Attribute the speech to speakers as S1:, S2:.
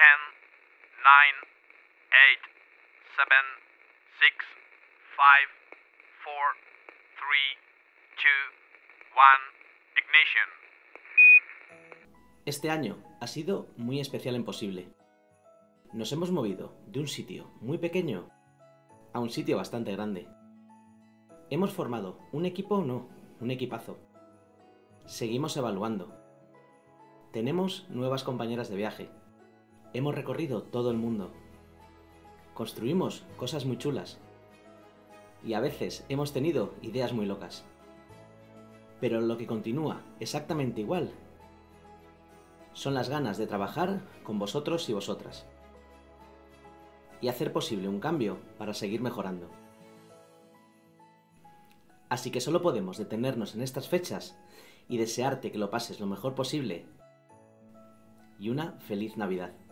S1: 10, 9, 8, 7, 6, 5, 4, 3, 2, 1, ignition.
S2: Este año ha sido muy especial en Posible. Nos hemos movido de un sitio muy pequeño a un sitio bastante grande. Hemos formado un equipo, no, un equipazo. Seguimos evaluando. Tenemos nuevas compañeras de viaje. Hemos recorrido todo el mundo. Construimos cosas muy chulas. Y a veces hemos tenido ideas muy locas. Pero lo que continúa exactamente igual son las ganas de trabajar con vosotros y vosotras. Y hacer posible un cambio para seguir mejorando. Así que solo podemos detenernos en estas fechas y desearte que lo pases lo mejor posible y una feliz Navidad.